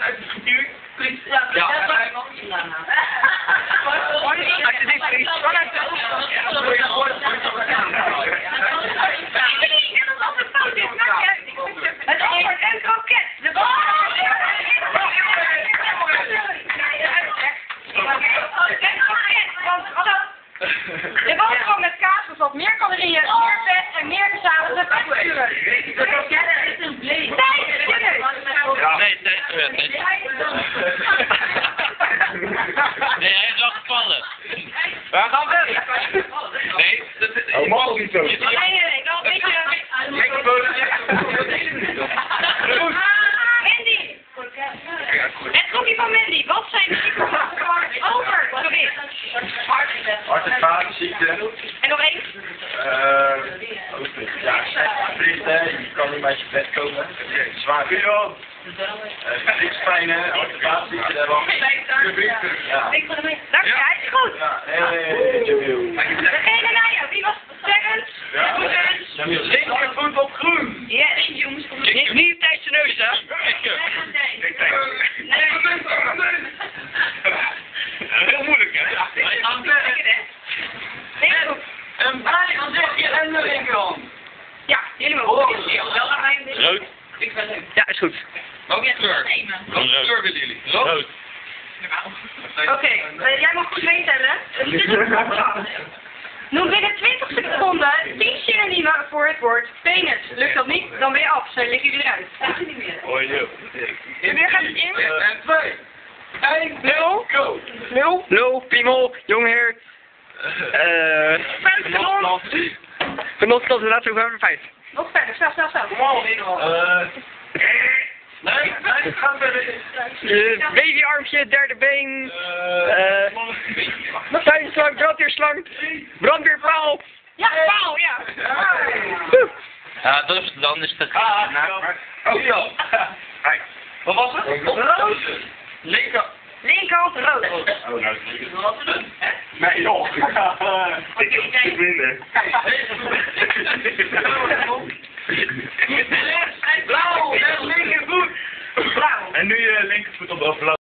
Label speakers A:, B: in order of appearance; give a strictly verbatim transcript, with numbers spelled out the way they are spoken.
A: uit het geduurd.
B: Ja,
A: Ja,
B: dat
A: ja,
B: is nog niet gedaan.
A: als je dit vriend, kan uit de
C: Het over een kroket. De bal. De boterham met kaas bevat meer calorieën, meer vet en meer gezadigde vetzuren. De kroket is een vlees.
D: Ja. Nee, nee, nee. Nee, hij is al gevallen.
A: We gaan verder.
D: Nee, dat is...
E: Oh, mag ook niet zo.
C: Nee, nee, nee, wel een beetje... Mandy! Het groepje van Mandy, wat zijn de ziektes over gewicht?
E: Hart- en vaatziekte.
C: En nog één?
E: Eh, ja, vliegtuig, je kan niet met je bed komen. Zwaar vuur. Gewrichtspijnen, hart- en vaatziekte, daar wel. Ja.
C: Dank je, hij is goed.
E: Ja, hey, Jamil.
C: Degene na jou, wie was het? Sterrens?
E: Ja.
C: Sterrens?
A: Zeker goed op groen.
C: Yes, jongens.
D: Niet, niet tijdens de neus, hè?
A: Heel moeilijk, hè?
D: Hij gaat verder.
A: Een blij gezichtje en de linkerhand.
C: Ja, jullie mogen.
D: Rood.
C: Ja, is goed.
A: Welke kleur? Welke
D: Rood.
A: kleur willen jullie? Rood?
D: Rood.
C: Oké, uh, jij mag goed meetellen. Noem binnen twintig seconden tien synoniemen voor het woord penis. Lukt dat niet, dan ben je af. Zo liggen jullie eruit.
E: Hoi, joh.
C: Wanneer gaat het in?
A: En twee. Eén.
C: Nul.
A: Go.
C: Nul.
F: Nul, piemel, jongheer, eh,
C: Vijf seconden.
F: genot tot de laatste over vijf.
C: Nog verder, snel, snel, snel.
A: Kom op,
E: Eh,
A: Nee, nee, ga verder.
F: Uh, babyarmpje, derde been, eh, tuinslang, brandweerslang, brandweerpaal.
C: Ja, paal, ja.
D: Ja, dat is, dan is het...
A: Oh, ja.
E: Kijk.
A: Wat was het?
C: Rood.
A: Linker.
C: Linkerhand rood.
E: Oh, nou,
A: Wat te doen?
E: nee, joh. Ik ik minder.
A: Blauw, en linkervoet. Blauw.
E: En nu je linkervoet op de blauw.